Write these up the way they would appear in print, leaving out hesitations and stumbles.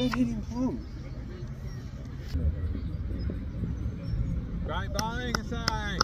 that hit him home? Right bowling aside.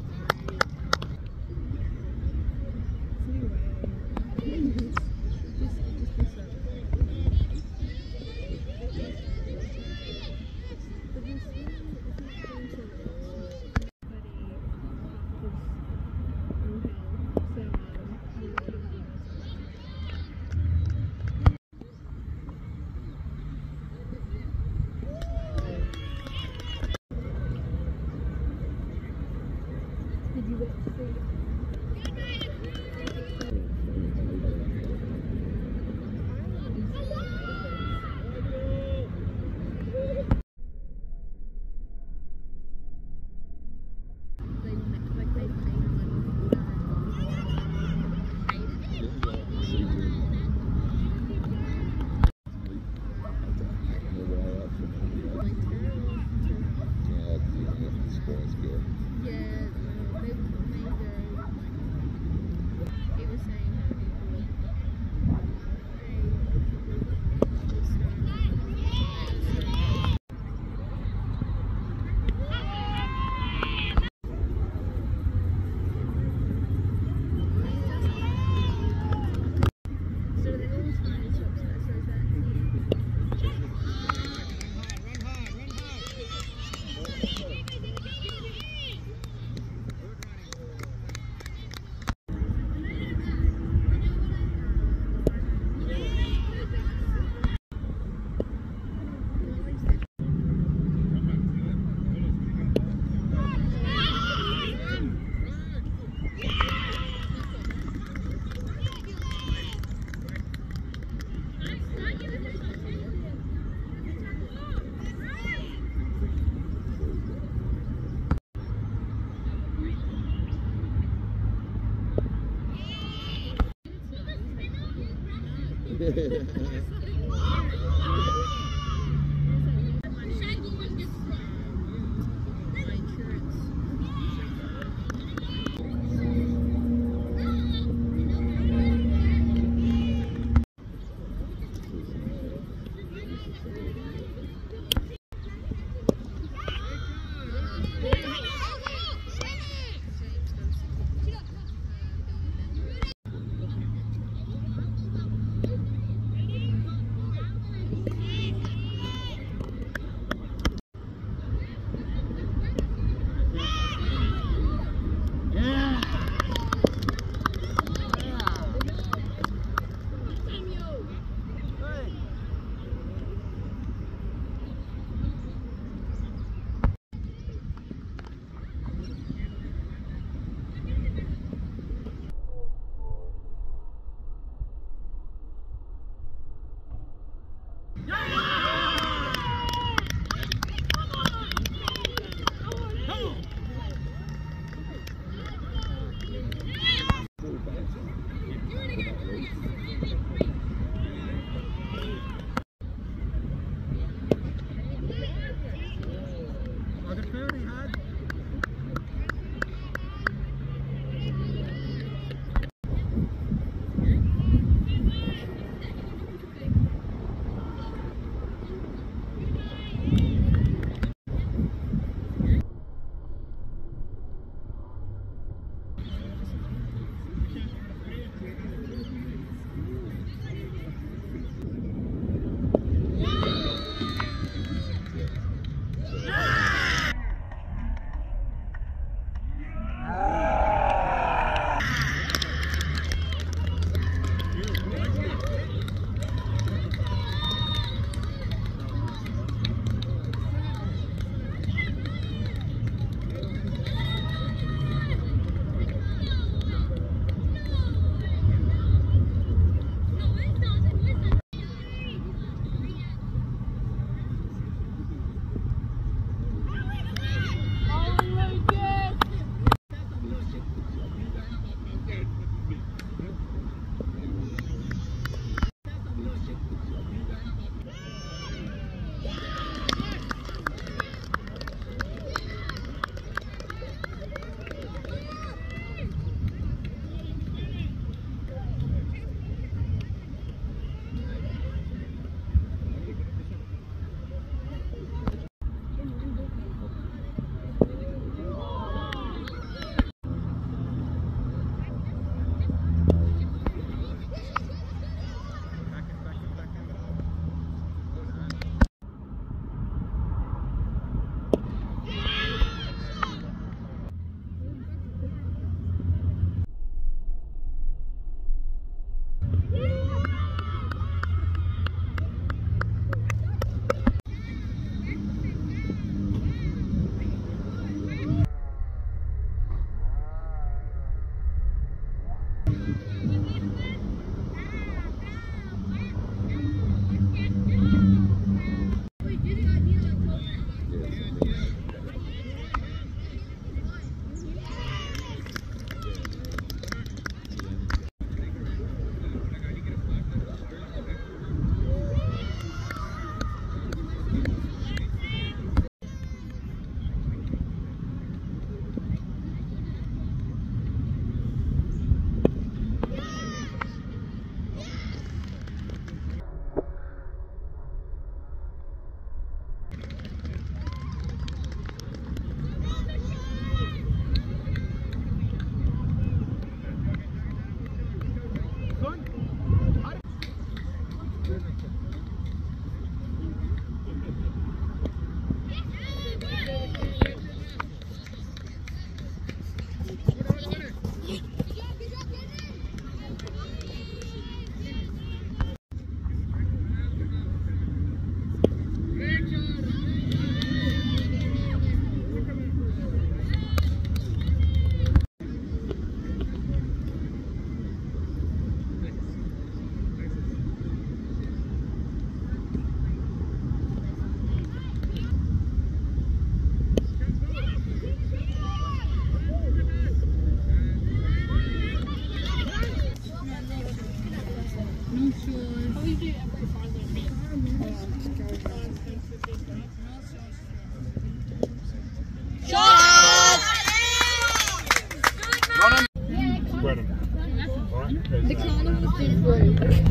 spread them. Alright, The carnival's been through.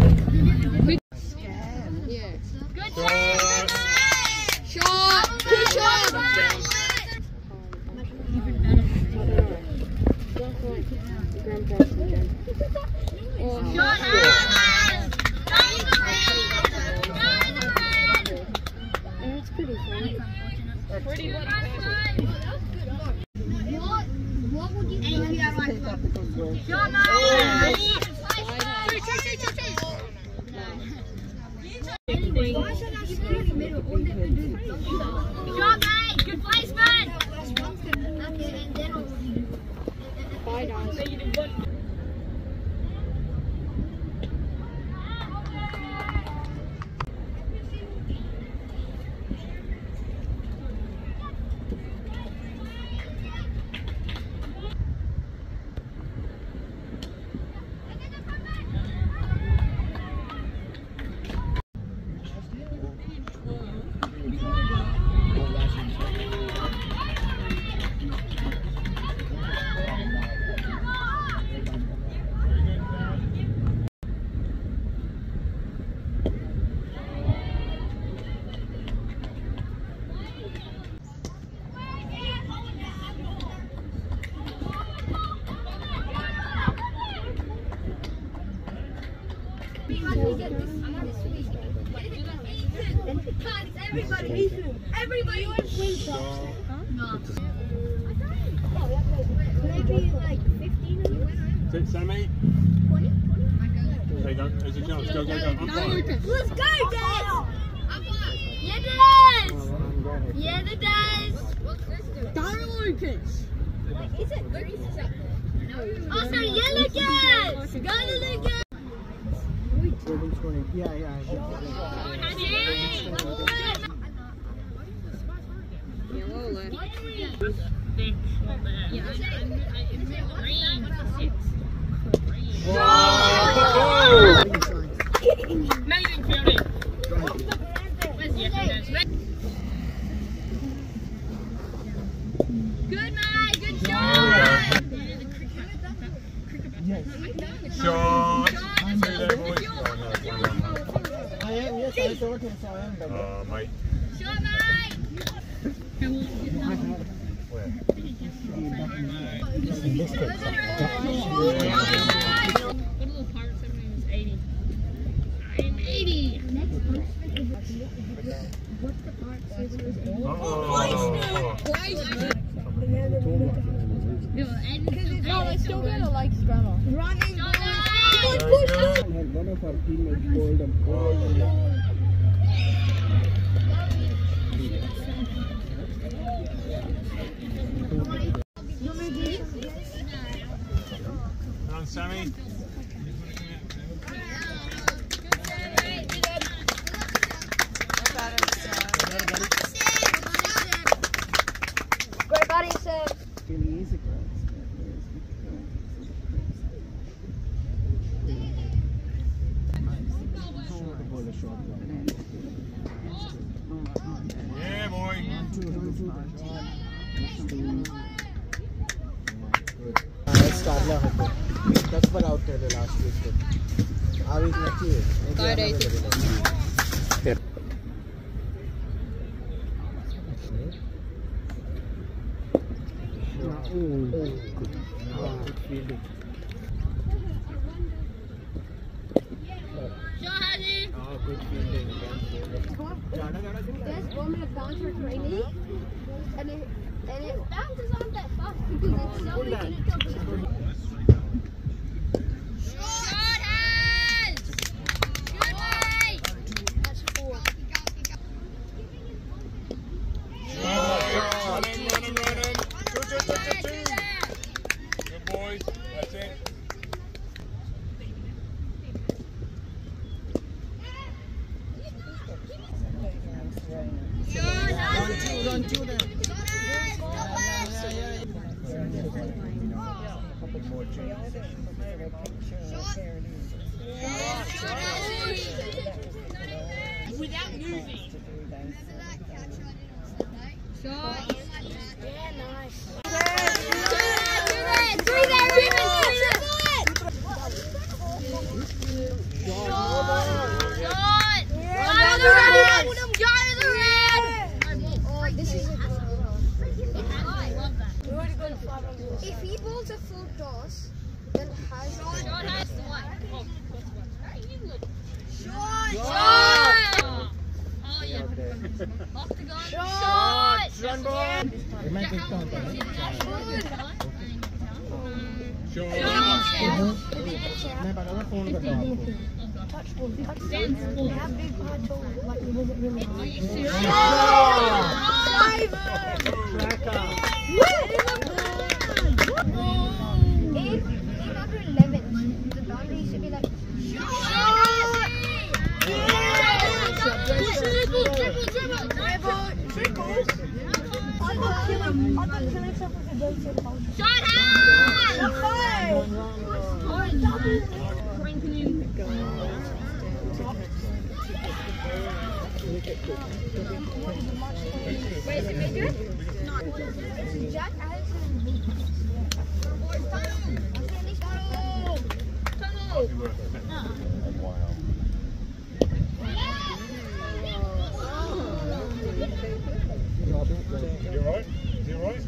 Yeah. Good shot! Good shot! Even better. Shot! That's pretty funny. Pretty funny. What would you do if you had one? Shot, mate! Shot, mate! Good placement! Bye, guys. Everybody wants to win. No. Maybe like 15 of you. Sammy? 20? Okay, go. There's a chance. Go, go, go. I'm fine. Let's go, Dad! Yeah, Dad! Yeah, the Dad! Go, Lucas! Is it Lucas? Oh, sorry, yeah, Lucas! Go to Lucas! Yeah. Amazing fielding. Good, mate. Good shot. Shot. I am, yes, I told him, so I am double. Mate. Shot, mate. Where? What little pirate 7 is 80? I'm 80! What's the part 7 is 80? No, I still gotta like scramble. Running! One of our teammates called him. Come on, Sammy. Great buddy, sir. Really easy, Yeah, boy. That's what out there the last week. I will let you. Good fielding. Oh, good fielding. There's 1 minute contract right now, and it bounces on that fuck because it's so easy to Shot hands! Good boy! That's 4. Run him. Good boys. That's it. Run to them. Without moving. Shot. Yeah, nice. 3 there. toss, then has shot has one. Shot! Oh yeah. Off the gun. Shot! Run ball! It might take time. मैं पता था phone करता हूँ आपको। Touch ball. They have big parts of like it wasn't really. If after 11, the boundary should be like. Shot Wait, is it major? No. Jack Allison and me. You right? Is he right?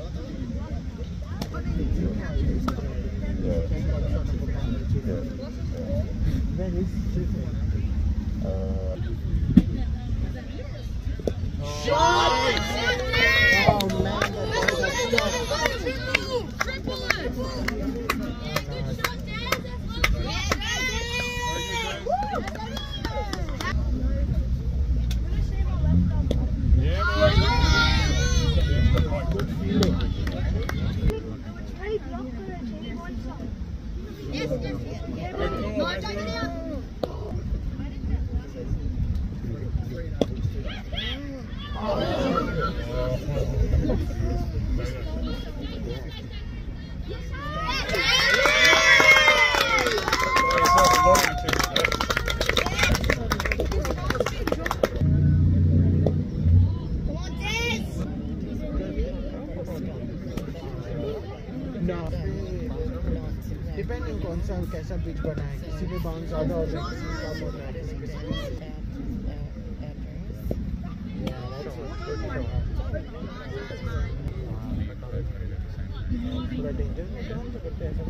Depending कौन सा कैसा pitch बना है किसी में bounce ज़्यादा हो जाए किसी में कम होता है थोड़ा डेंजर में काम तो करते हैं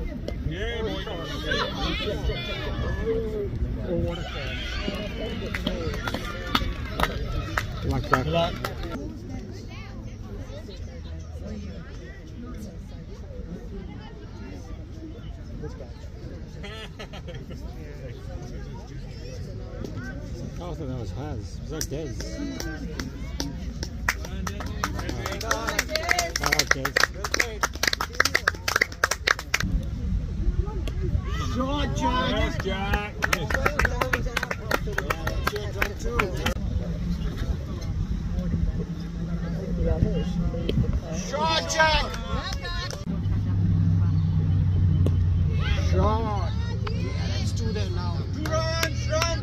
ऐसा like I thought that was Haz. Was that Des? I like Des. Shot, Jack! Yes, Jack! Shot, Jack! Shot! Yeah, let's do that now. Run!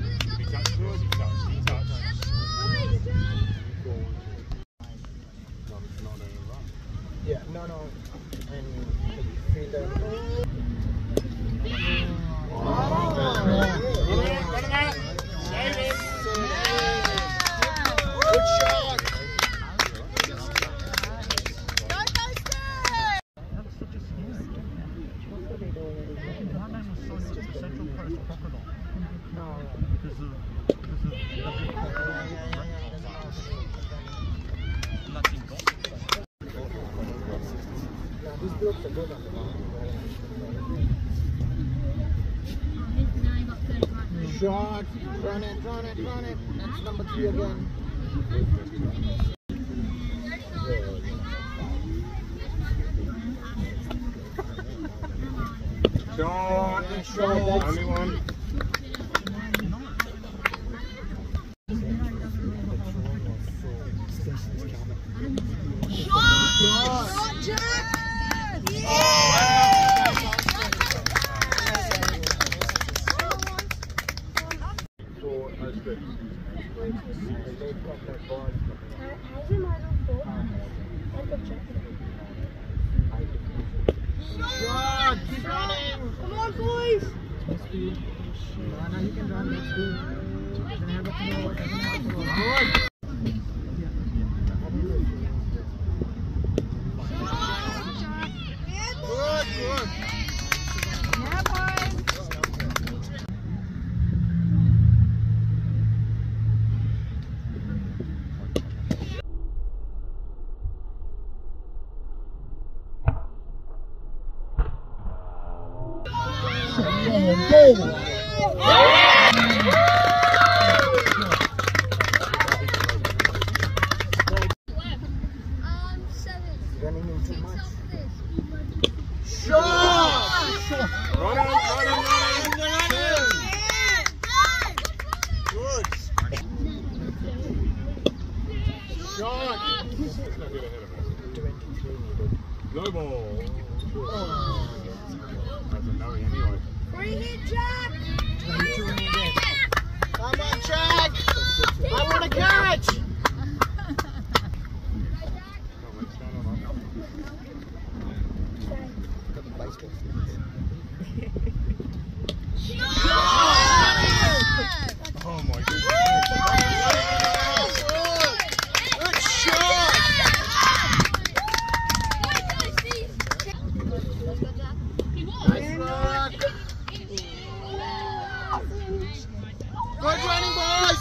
Yeah, no. And fielder. Good shot. Shot, run it. That's number 3 again. Shot, only one. Shot, Jack! Shot, keep running. Come on, boys! Now you can run, let's go. Doesn't have to know, Good. Good. Running in too much. Good. Shot. Let's not get ahead of us. 23 needed. Low ball. That's a no anyway. Free hit, Jack! 22 needed. Come on, Jack! I want to catch! Oh my goodness. Good shot! Nice rock! Good running, boys!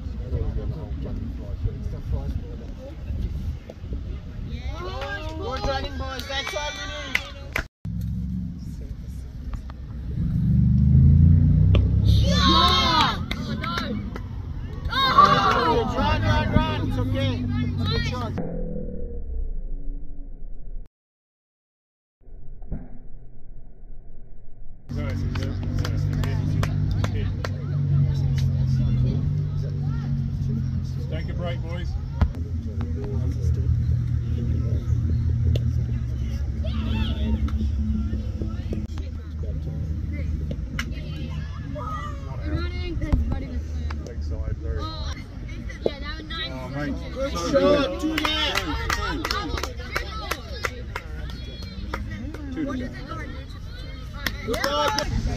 Good running, boys. That's all we need. Run. It's okay. It's a good shot. Take a break, boys. Big side, very. Oh, mate. Good So shot. good. 2 net. Two. Good shot.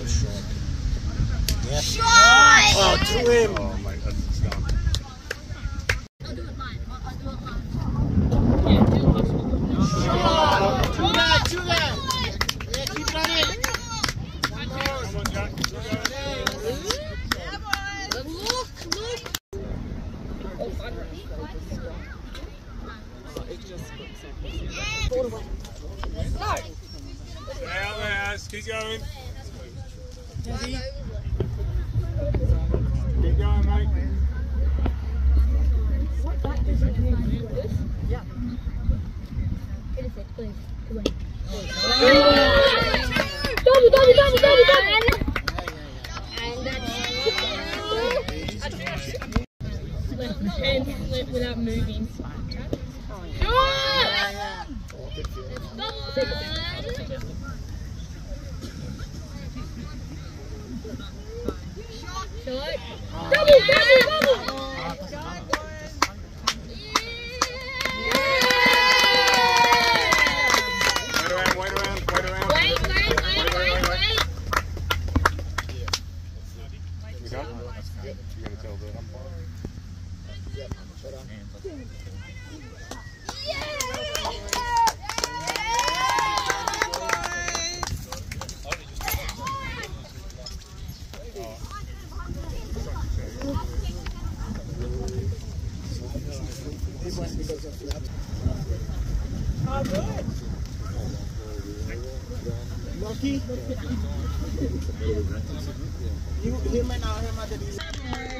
Shot! Oh, to him. Oh, mate, that's a stump. Shot. 2 net. Yeah, keep running. Come on, Jack. Stay out there, Az. Keep going. Keep going, mate. And split without moving. Double! Wait around. Wait. You done? You're going to tell the umpire? Lucky. Him and him are the reason.